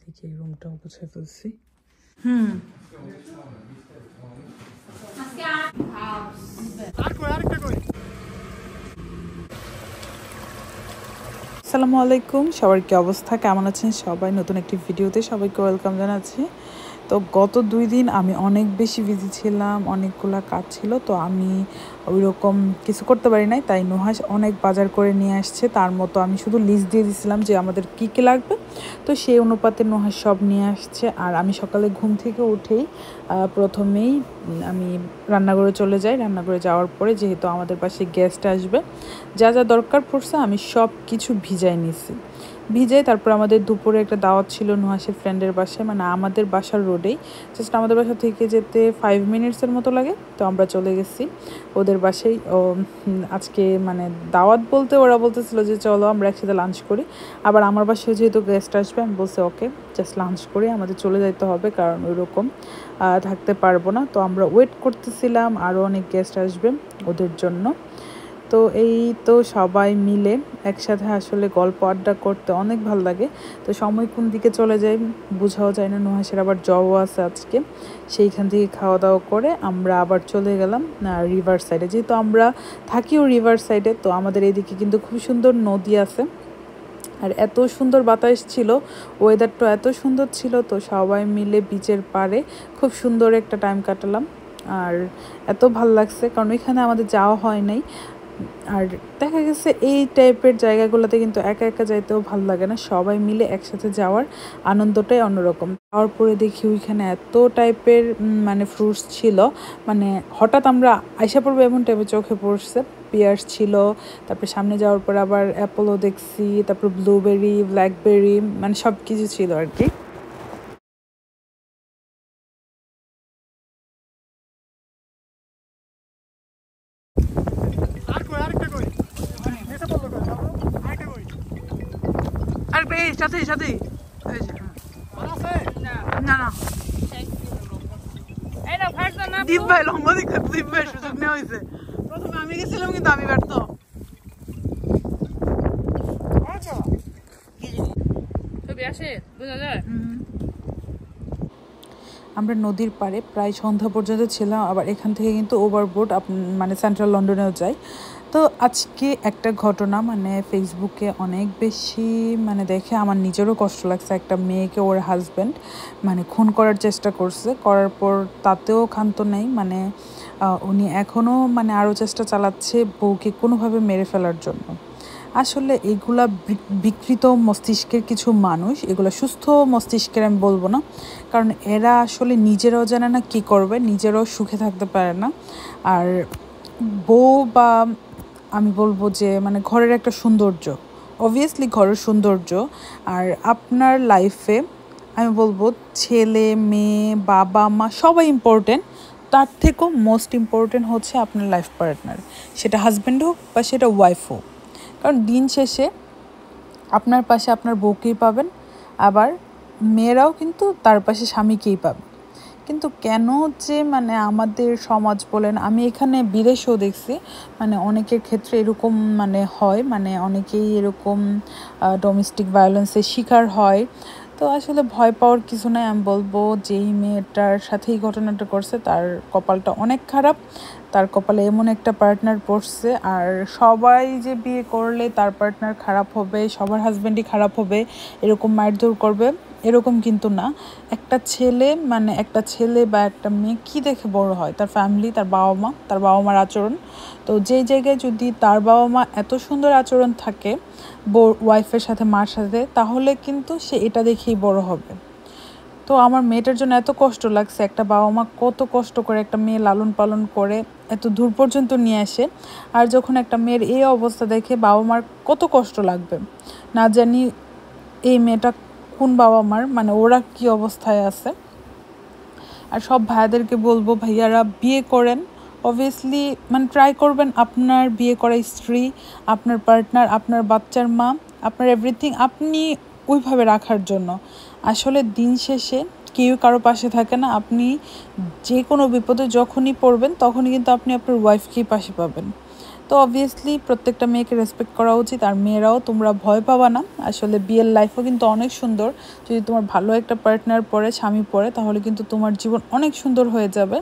দেখি এই রুমটাও গুছিয়ে ফেলছি। আসসালামু আলাইকুম, সবার কি অবস্থা, কেমন আছেন সবাই? নতুন একটি ভিডিওতে সবাইকে ওয়েলকাম জানাচ্ছি। তো গত 2 দিন আমি অনেক বেশি বিজি ছিলাম, অনেকগুলা কাজ ছিল, তো আমি ওই রকম কিছু করতে পারি নাই। তাই নুহাস অনেক বাজার করে নিয়ে আসছে, তার মতো আমি শুধু লিস্ট দিয়ে দিয়েছিলাম যে আমাদের কী কী লাগবে, তো সেই অনুপাতে নুহাস সব নিয়ে আসছে। আর আমি সকালে ঘুম থেকে উঠেই প্রথমেই আমি রান্নাঘরে চলে যাই। রান্নাঘরে যাওয়ার পরে যেহেতু আমাদের পাশে গেস্ট আসবে, যা যা দরকার পড়ছে আমি সব কিছু ভিজাই নিছি। ভিজাই তারপর আমাদের দুপুরে একটা দাওয়াত ছিল নুহাসের ফ্রেন্ডের বাসায়, মানে আমাদের বাসার রোডেই, জাস্ট আমাদের বাসা থেকে যেতে 5 মিনিটসের মতো লাগে। তো আমরা চলে গেছি ওদের বাসায়। আজকে মানে দাওয়াত বলতে ওরা বলতেছিল যে চলো আমরা একসাথে লাঞ্চ করি। আবার আমার বাসায় যেহেতু গেস্ট আসবে, আমি বলছি ওকে জাস্ট লাঞ্চ করে আমাদের চলে যেতে হবে, কারণ ওই রকম থাকতে পারবো না। তো আমরা ওয়েট করতেছিলাম, আরও অনেক গেস্ট আসবে ওদের জন্য। তো এই তো সবাই মিলে একসাথে আসলে গল্প আড্ডা করতে অনেক ভালো লাগে। তো সময় কোন দিকে চলে যায় বোঝাও যায় না। নুহাসের আবার জবও আছে আজকে, সেইখান থেকে খাওয়া দাওয়া করে আমরা আবার চলে গেলাম রিভার সাইডে। যেহেতু আমরা থাকিও রিভার সাইডে, তো আমাদের এইদিকে কিন্তু খুব সুন্দর নদী আছে, আর এত সুন্দর বাতাস ছিল, ওয়েদারটা এত সুন্দর ছিল। তো সবাই মিলে বিচের পাড়ে খুব সুন্দর একটা টাইম কাটালাম, আর এত ভাল লাগছে কারণ এখানে আমাদের যাওয়া হয় নাই। আর দেখা গেছে এই টাইপের জায়গাগুলোতে কিন্তু একা একা যাইতেও ভালো লাগে না, সবাই মিলে একসাথে যাওয়ার আনন্দটাই অন্যরকম। যাওয়ার পরে দেখি ওইখানে এত টাইপের মানে ফ্রুটস ছিল, মানে হঠাৎ আমরা আইসা পড়বো এমন টাইপের চোখে পড়ছে। পিয়ার্স ছিল, তারপরে সামনে যাওয়ার পর আবার অ্যাপোলো দেখছি, তারপর ব্লুবেরি, ব্ল্যাকবেরি, মানে সব কিছু ছিল আর কি। আর সাথেই সাথেই না না দীপ ভাই লম্বা দিকে দীপ ভাই সুযোগ নেওয়া হয়েছে। প্রথমে আমি গেছিলাম কিন্তু আমি ব্যর্থ। আমরা নদীর পাড়ে প্রায় সন্ধ্যা পর্যন্ত ছিলাম, আবার এখান থেকে কিন্তু ওভারবোট মানে সেন্ট্রাল লন্ডনেও যায়। তো আজকে একটা ঘটনা মানে ফেসবুকে অনেক বেশি মানে দেখে আমার নিজেরও কষ্ট লাগছে। একটা মেয়েকে ওর হাজব্যান্ড মানে খুন করার চেষ্টা করছে, করার পর তাতেও ক্ষান্ত নেই, মানে উনি এখনও মানে আরও চেষ্টা চালাচ্ছে বউকে কোনোভাবে মেরে ফেলার জন্য। আসলে এগুলা বিকৃত মস্তিষ্কের কিছু মানুষ, এগুলো সুস্থ মস্তিষ্কের আমি বলবো না, কারণ এরা আসলে নিজেরাও জানে না কী করবে, নিজেরাও সুখে থাকতে পারে না। আর বউ বা আমি বলবো যে মানে ঘরের একটা সৌন্দর্য, অবভিয়াসলি ঘরের সৌন্দর্য, আর আপনার লাইফে আমি বলবো ছেলে মেয়ে বাবা মা সবাই ইম্পর্টেন্ট, তার থেকেও মোস্ট ইম্পর্টেন্ট হচ্ছে আপনার লাইফ পার্টনার, সেটা হাজব্যান্ড হোক বা সেটা ওয়াইফ হোক। কারণ দিন শেষে আপনার পাশে আপনার বউকেই পাবেন, আবার মেয়েরাও কিন্তু তার পাশে স্বামীকেই পাবে। কিন্তু কেন যে মানে আমাদের সমাজ বলেন, আমি এখানে বিদেশেও দেখছি মানে অনেকের ক্ষেত্রে এরকম মানে হয়, মানে অনেকেই এরকম ডোমেস্টিক ভায়োলেন্সের শিকার হয়। তো আসলে ভয় পাওয়ার কিছু নাই। আমি বলবো যেই মেয়েটার সাথে এই ঘটনাটা করছে তার কপালটা অনেক খারাপ, তার কপালে এমন একটা পার্টনার পড়ছে। আর সবাই যে বিয়ে করলে তার পার্টনার খারাপ হবে, সবার হাজব্যান্ডই খারাপ হবে, এরকম মারধর করবে এরকম কিন্তু না। একটা ছেলে মানে একটা ছেলে বা একটা মেয়ে কী দেখে বড় হয়? তার ফ্যামিলি, তার বাবা মা, তার বাবা মার আচরণ। তো যেই জায়গায় যদি তার বাবা মা এত সুন্দর আচরণ থাকে ওয়াইফের সাথে, মার সাথে, তাহলে কিন্তু সে এটা দেখেই বড় হবে। তো আমার মেয়েটার জন্য এত কষ্ট লাগছে, একটা বাবা মা কত কষ্ট করে একটা মেয়ে লালন পালন করে এত দূর পর্যন্ত নিয়ে আসে, আর যখন একটা মেয়ের এই অবস্থা দেখে বাবা মার কত কষ্ট লাগবে। না জানি এই মেয়েটা কোন বাবা মার মানে ওরা কি অবস্থায় আছে। আর সব ভাইয়াদেরকে বলবো, ভাইয়ারা বিয়ে করেন, অবভিয়াসলি মানে ট্রাই করবেন আপনার বিয়ে করা স্ত্রী, আপনার পার্টনার, আপনার বাচ্চার মা, আপনার এভরিথিং আপনি ওইভাবে রাখার জন্য। আসলে দিন শেষে কেউ কারো পাশে থাকে না, আপনি যে কোনো বিপদে যখনই পড়বেন তখনই কিন্তু আপনি আপনার ওয়াইফকেই পাশে পাবেন। তো তো অবভিয়াসলি প্রত্যেকটা মেয়েকে রেসপেক্ট করা উচিত। আর মেয়েরাও তোমরা ভয় পাবা না, আসলে বিয়ের লাইফও কিন্তু অনেক সুন্দর। যদি তোমার ভালো একটা পার্টনার পড়ে, স্বামী পড়ে, তাহলে কিন্তু তোমার জীবন অনেক সুন্দর হয়ে যাবে।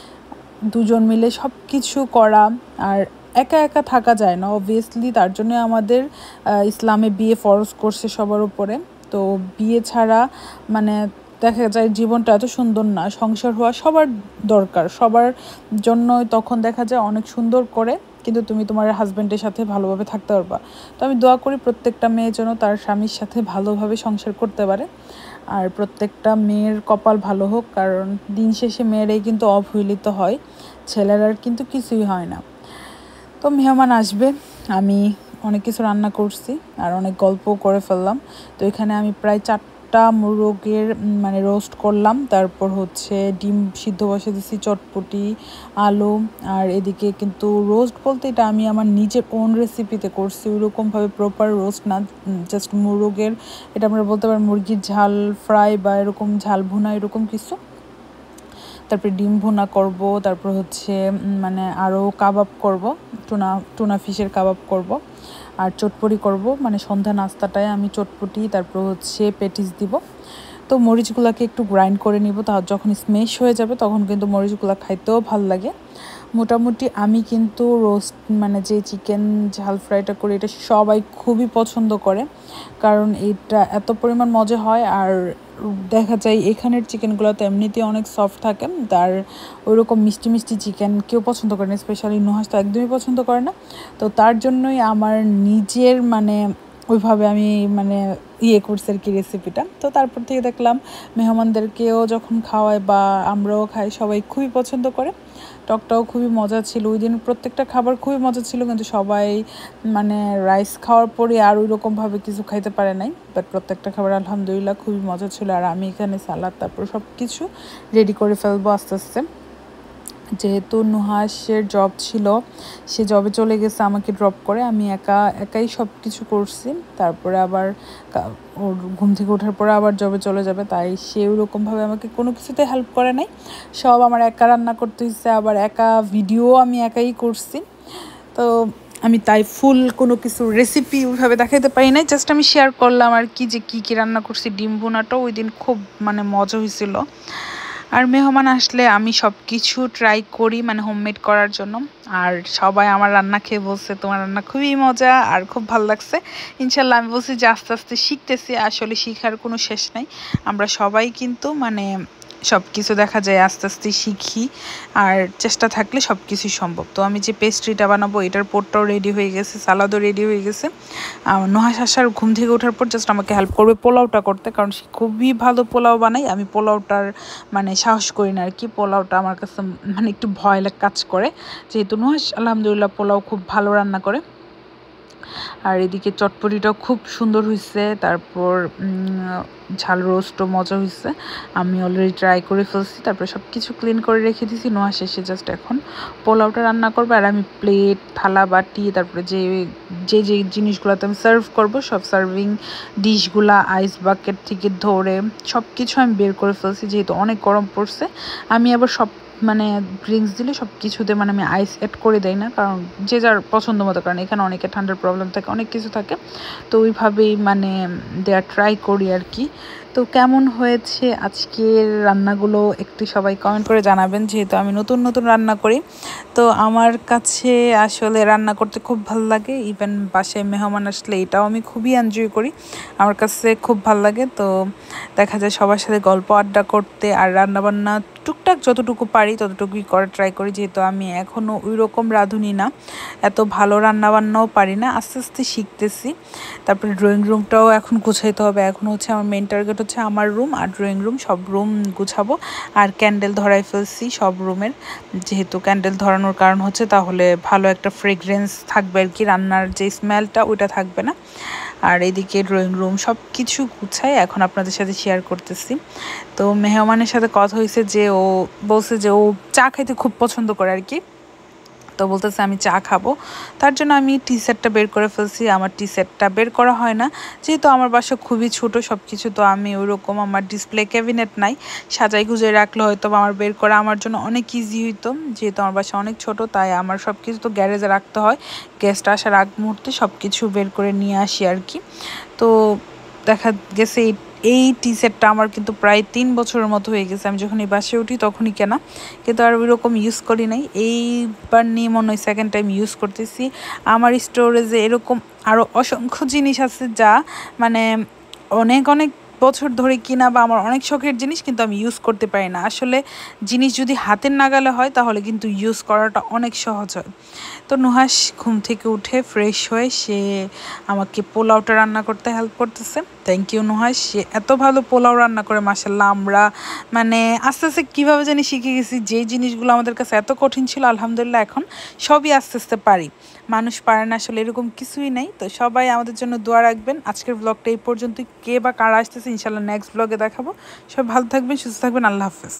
দুজন মিলে সব কিছু করা, আর একা একা থাকা যায় না অবভিয়াসলি। তার জন্য আমাদের ইসলামে বিয়ে ফরজ করছে সবার উপরে। তো বিয়ে ছাড়া মানে দেখা যায় জীবনটা এত সুন্দর না। সংসার হওয়া সবার দরকার, সবার জন্যই তখন দেখা যায় অনেক সুন্দর করে কিন্তু তুমি তোমার হাজব্যান্ডের সাথে ভালোভাবে থাকতে পারবা। তো আমি দোয়া করি প্রত্যেকটা মেয়ে যেন তার স্বামীর সাথে ভালোভাবে সংসার করতে পারে, আর প্রত্যেকটা মেয়ের কপাল ভালো হোক, কারণ দিন শেষে মেয়েরাই কিন্তু অবহেলিত হয়, ছেলেরা কিন্তু কিছুই হয় না। তো মেহমান আসবে, আমি অনেক কিছু রান্না করছি আর অনেক গল্পও করে ফেললাম। তো এখানে আমি প্রায় 4টা মোরগের মানে রোস্ট করলাম, তারপর হচ্ছে ডিম সিদ্ধ বসে দিছি, চটপটি, আলু। আর এদিকে কিন্তু রোস্ট বলতে এটা আমি আমার নিজের ওন রেসিপিতে করছি, ওইরকমভাবে প্রপার রোস্ট না, জাস্ট মোরগের, এটা আমরা বলতে পারি মুরগির ঝাল ফ্রাই বা এরকম ঝাল ভুনা এরকম কিছু। তারপরে ডিম ভুনা করব, তারপর হচ্ছে মানে আরও কাবাব করব, টুনা ফিশের কাবাব করব, আর চটপটি করব। মানে সন্ধ্যা নাস্তাটায় আমি চটপটি তারপর হচ্ছে পেটিস দিব। তো মরিচগুলোকে একটু গ্রাইন্ড করে নিব, তা যখন স্মেশ হয়ে যাবে তখন কিন্তু মরিচগুলো খাইতেও ভাল লাগে। মোটামুটি আমি কিন্তু রোস্ট মানে যে চিকেন ঝাল ফ্রাইটা করি এটা সবাই খুবই পছন্দ করে, কারণ এটা এত পরিমাণ মজা হয়। আর দেখা যায় এখানের চিকেনগুলো তো এমনিতেই অনেক সফট থাকে, তার ওইরকম মিষ্টি মিষ্টি চিকেন কেউ পছন্দ করে না, স্পেশালি নুহাস তো একদমই পছন্দ করে না। তো তার জন্যই আমার নিজের মানে ওইভাবে আমি মানে করছি আর কি রেসিপিটা। তো তারপর থেকে দেখলাম মেহমানদেরকেও যখন খাওয়ায় বা আমরাও খাই, সবাই খুবই পছন্দ করে। টকটাও খুবই মজা ছিল ওই দিন, প্রত্যেকটা খাবার খুবই মজা ছিল, কিন্তু সবাই মানে রাইস খাওয়ার পরে আর ওই রকমভাবে কিছু খাইতে পারে নাই। বাট প্রত্যেকটা খাবার আলহামদুলিল্লাহ খুবই মজা ছিল। আর আমি এখানে সালাদ তারপর সব কিছু রেডি করে ফেলবো আস্তে আস্তে। যেহেতু নুহাসের জব ছিল, সে জবে চলে গেছে আমাকে ড্রপ করে, আমি একাই সব কিছু করছি। তারপরে আবার ওর ঘুম থেকে ওঠার পরে আবার জবে চলে যাবে, তাই সে ওরকমভাবে আমাকে কোনো কিছুতে হেল্প করে নাই, সব আমার একা রান্না করতে হচ্ছে, আবার একা ভিডিও আমি একাই করছি। তো আমি তাই ফুল কোনো কিছু রেসিপি ওইভাবে দেখাইতে পারি নাই, জাস্ট আমি শেয়ার করলাম আর কি যে কী কী রান্না করছি। ডিম ভুনাটাও ওই দিন খুব মানে মজা হয়েছিল। আর মেহমান আসলে আমি সব কিছু ট্রাই করি মানে হোমমেড করার জন্য। আর সবাই আমার রান্না খেয়ে বলছে তোমার রান্না খুবই মজা আর খুব ভালো লাগছে। ইনশাল্লাহ আমি বলছি যে আস্তে আস্তে শিখতেছি, আসলে শিখার কোনো শেষ নাই। আমরা সবাই কিন্তু মানে সব কিছু দেখা যায় আস্তে আস্তে শিখি, আর চেষ্টা থাকলে সব কিছুই সম্ভব। তো আমি যে পেস্ট্রিটা বানাবো এটার পোরটাও রেডি হয়ে গেছে, সালাদও রেডি হয়ে গেছে। নুহাস আসার ঘুম থেকে ওঠার পর জাস্ট আমাকে হেল্প করবে পোলাওটা করতে, কারণ সে খুবই ভালো পোলাও বানায়। আমি পোলাওটার মানে সাহস করি না আর কি, পোলাওটা আমার কাছে মানে একটু ভয় কাজ করে, যেহেতু নুহাস আলহামদুলিল্লাহ পোলাও খুব ভালো রান্না করে। আর এদিকে চটপটিটাও খুব সুন্দর হয়েছে, তারপর ঝাল রোস্টও মজা হয়েছে, আমি অলরেডি ট্রাই করে ফেলছি। তারপরে সব কিছু ক্লিন করে রেখে দিয়েছি, নুহাস এসে জাস্ট এখন পোলাওটা রান্না করবে। আর আমি প্লেট থালা বাটি তারপরে যে যে যে জিনিসগুলোতে আমি সার্ভ করব সব সার্ভিং ডিশগুলা আইস বাকেট থেকে ধরে সব কিছু আমি বের করে ফেলছি, যেহেতু অনেক গরম পড়ছে। আমি আবার সব মানে ড্রিঙ্কস দিলে সব কিছুতে মানে আমি আইস অ্যাড করে দেই না, কারণ যে যার পছন্দ মতো, কারণ এখানে অনেকে ঠান্ডার প্রবলেম থাকে, অনেক কিছু থাকে। তো ওইভাবেই মানে দেওয়ার ট্রাই করি আর কি। তো কেমন হয়েছে আজকের রান্নাগুলো একটু সবাই কমেন্ট করে জানাবেন, যেহেতু আমি নতুন নতুন রান্না করি। তো আমার কাছে আসলে রান্না করতে খুব ভালো লাগে, ইভেন বাসায় মেহমান আসলে এটাও আমি খুবই এনজয় করি, আমার কাছে খুব ভালো লাগে। তো দেখা যায় সবার সাথে গল্প আড্ডা করতে, আর রান্নাবান্না টুকটাক যতটুকু পারি ততটুকুই করার ট্রাই করি, যেহেতু আমি এখনও ওই রকম রাঁধুনি না, এত ভালো রান্নাবান্নাও পারি না, আস্তে আস্তে শিখতেছি। তারপরে ড্রয়িং রুমটাও এখন গুছাইতে হবে, এখন হচ্ছে আমার মেন টার্গেট হচ্ছে আমার রুম আর ড্রয়িং রুম, সব রুম গুছাবো। আর ক্যান্ডেল ধরাই ফেলছি সব রুমের, যেহেতু ক্যান্ডেল ধরানোর কারণ হচ্ছে তাহলে ভালো একটা ফ্রেগরেন্স থাকবে আর কি, রান্নার যে স্মেলটা ওইটা থাকবে না। আর এদিকে ড্রয়িং রুম সব কিছু গুছাই এখন আপনাদের সাথে শেয়ার করতেছি। তো মেহমানের সাথে কথা হয়েছে যে ও বলছে যে ও চা খাইতে খুব পছন্দ করে আর কি, তো বলতেছে আমি চা খাবো, তার জন্য আমি টি সেটটা বের করে ফেলছি। আমার টি সেটটা বের করা হয় না, যেহেতু আমার বাসা খুবই ছোট সব কিছু, তো আমি ওইরকম আমার ডিসপ্লে ক্যাবিনেট নাই, সাজাই গুজাই রাখলে হয়তো আমার বের করা আমার জন্য অনেক ইজি হইতো। যেহেতু আমার বাসা অনেক ছোট, তাই আমার সব কিছু তো গ্যারেজে রাখতে হয়, গেস্ট আসার আগ মুহূর্তে সব কিছু বের করে নিয়ে আসি আর কি। তো দেখা গেছে এই টি সেটটা আমার কিন্তু প্রায় 3 বছরের মতো হয়ে গেছে। আমি যখন এই বাসে উঠি তখনই কেনা, কিন্তু আর ওইরকম ইউজ করি নাই। এইবার নিয়ে মনে হয় সেকেন্ড টাইম ইউজ করতেছি। আমার স্টোরেজে এরকম আরও অসংখ্য জিনিস আছে যা মানে অনেক অনেক বছর ধরে কিনা বা আমার অনেক শখের জিনিস, কিন্তু আমি ইউজ করতে পারি না। আসলে জিনিস যদি হাতের নাগালে হয় তাহলে কিন্তু ইউজ করাটা অনেক সহজ হয়। তো নুহাস ঘুম থেকে উঠে ফ্রেশ হয়ে সে আমাকে পোলাওটা রান্না করতে হেল্প করতেছে। থ্যাংক ইউ নুহাস, সে এত ভালো পোলাও রান্না করে মাশাল্লাহ। আমরা মানে আস্তে আস্তে কীভাবে জানি শিখে গেছি, যে জিনিসগুলো আমাদের কাছে এত কঠিন ছিল আলহামদুলিল্লাহ এখন সবই আস্তে আস্তে পারি। মানুষ পারে না আসলে এরকম কিছুই নেই। তো সবাই আমাদের জন্য দোয়া রাখবেন। আজকের ব্লগটা এই পর্যন্ত, কে বা কারা আসতেছে ইনশাল্লাহ নেক্সট ব্লগে দেখাবো। সবাই ভালো থাকবেন, সুস্থ থাকবেন, আল্লাহ হাফেজ।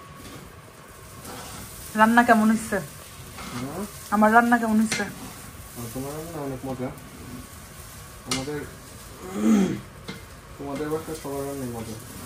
রান্না কেমন হচ্ছে? আমার রান্না কেমন হচ্ছে? তোমার রান্না অনেক মজা। আমাদের তোমাদের বাসায় সবার রান্নাই মজা।